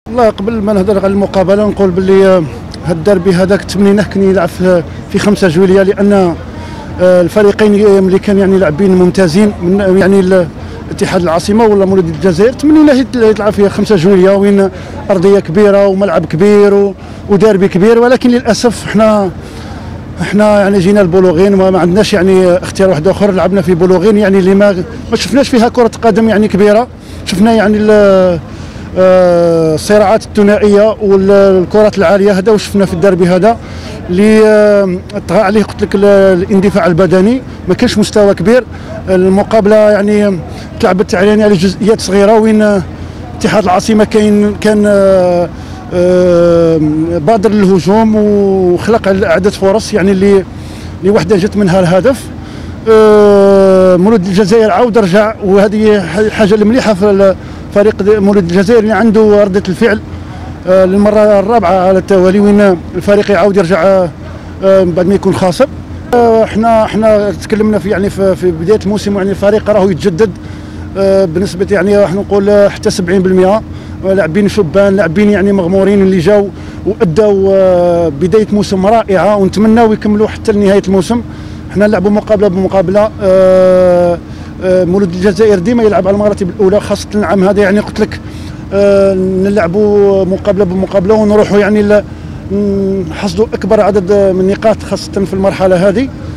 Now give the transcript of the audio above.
والله قبل ما نهضر على المقابله نقول باللي هذا الدربي هذاك تمنيناه كان يلعب في 5 جويلية، لان الفريقين اللي كان يعني لاعبين ممتازين من يعني اتحاد العاصمه ولا مولوديه الجزائر، تمنيناه يلعب في 5 جويلية وين ارضيه كبيره وملعب كبير ودربي كبير. ولكن للاسف احنا يعني جينا البلوغين وما عندناش يعني اختيار واحد اخر. لعبنا في بلوغين يعني اللي ما شفناش فيها كره قدم يعني كبيره. شفنا يعني الصراعات الثنائيه والكرات العاليه، هذا وشفنا في الدربي هذا اللي طغى عليه قلت لك الاندفاع البدني، ما كانش مستوى كبير. المقابله يعني تلعبت يعني على جزئيات صغيره، وين اتحاد العاصمه كان بادر للهجوم وخلق عدة فرص يعني اللي وحده جت منها الهدف. مولود الجزائر عاود رجع، وهذه حاجه المليحه في فريق مولود الجزائر اللي عنده ردة الفعل للمره الرابعه على التوالي، وين الفريق يعاود يرجع بعد ما يكون خاسر. احنا تكلمنا في يعني في بدايه الموسم يعني الفريق راهو يتجدد بنسبه يعني راح نقول حتى 70%. لاعبين شبان، لاعبين يعني مغمورين اللي جاوا وادوا بدايه موسم رائعه، ونتمناو يكملوا حتى لنهايه الموسم. احنا نلعبوا مقابله بمقابله. مولود الجزائر ديما يلعب على المراتب الاولى، خاصه العام هذا يعني قلت لك نلعبوا مقابله ونروحوا يعني نحصدوا اكبر عدد من النقاط خاصه في المرحله هذه.